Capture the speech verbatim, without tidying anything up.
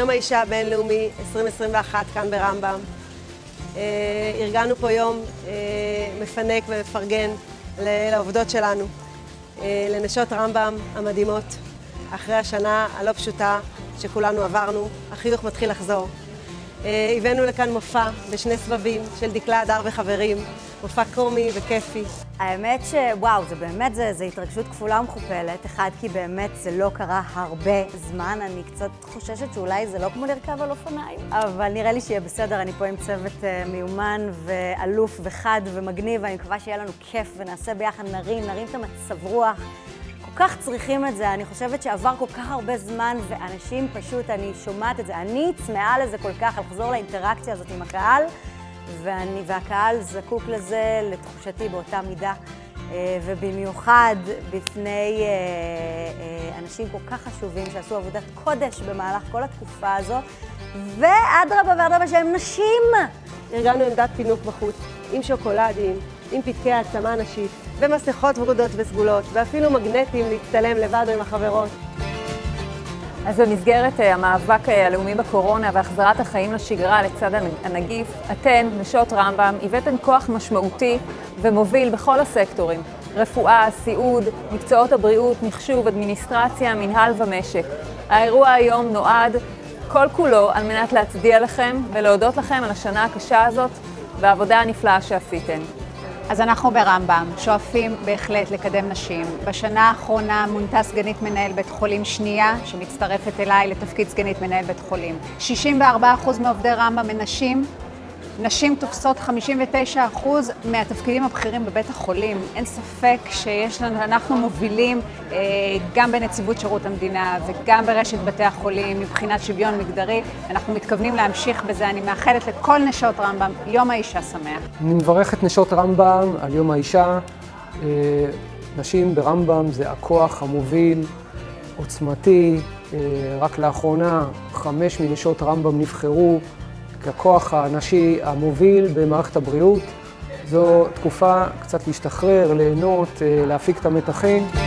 יום האישה הבינלאומי עשרים עשרים ואחת כאן ברמב"ם. ארגנו פה יום מפנק ומפרגן לעובדות שלנו, לנשות רמב"ם המדהימות. אחרי השנה הלא פשוטה שכולנו עברנו, החיוך מתחיל לחזור. הבאנו לכאן מופע בשני סבבים של דקלה הדר וחברים, מופע קומי וכיפי. האמת שוואו, זה באמת, זה, זה התרגשות כפולה ומכופלת. אחד, כי באמת זה לא קרה הרבה זמן, אני קצת חוששת שאולי זה לא כמו לרכב על אופניים, אבל נראה לי שיהיה בסדר, אני פה עם צוות uh, מיומן ואלוף וחד ומגניב, ואני מקווה שיהיה לנו כיף ונעשה ביחד, נרים, נרים את המצב רוח. כל כך צריכים את זה, אני חושבת שעבר כל כך הרבה זמן, ואנשים פשוט, אני שומעת את זה, אני צמאה לזה כל כך, לחזור לאינטראקציה הזאת עם הקהל, ואני, והקהל זקוק לזה, לתחושתי באותה מידה, ובמיוחד בפני אנשים כל כך חשובים שעשו עבודת קודש במהלך כל התקופה הזו, ואדרבה ואדרבה שהם נשים. ארגנו עמדת פינוק בחוץ, עם שוקולדים, עם פתקי העצמה נשית, ומסכות ורודות וסגולות, ואפילו מגנטים להצטלם לבד או עם החברות. אז במסגרת המאבק הלאומי בקורונה והחזרת החיים לשגרה לצד הנגיף, אתן, נשות רמב"ם, הבאתן כוח משמעותי ומוביל בכל הסקטורים, רפואה, סיעוד, מקצועות הבריאות, מחשוב, אדמיניסטרציה, מנהל ומשק. האירוע היום נועד כל כולו על מנת להצדיע לכם ולהודות לכם על השנה הקשה הזאת והעבודה הנפלאה שעשיתן. אז אנחנו ברמב"ם שואפים בהחלט לקדם נשים. בשנה האחרונה מונתה סגנית מנהל בית חולים שנייה, שמצטרפת אליי לתפקיד סגנית מנהל בית חולים. שישים וארבעה אחוז מעובדי רמב"ם הם נשים. נשים תופסות חמישים ותשעה אחוז מהתפקידים הבכירים בבית החולים. אין ספק שיש לנו, אנחנו מובילים אה, גם בנציבות שירות המדינה וגם ברשת בתי החולים מבחינת שוויון מגדרי. אנחנו מתכוונים להמשיך בזה. אני מאחלת לכל נשות רמב"ם יום האישה שמח. אני מברך את נשות רמב"ם על יום האישה. אה, נשים ברמב"ם זה הכוח המוביל, עוצמתי. אה, רק לאחרונה חמש מנשות רמב"ם נבחרו ככוח הנשי המוביל במערכת הבריאות. זו תקופה קצת להשתחרר, ליהנות, להפיק את המתחים.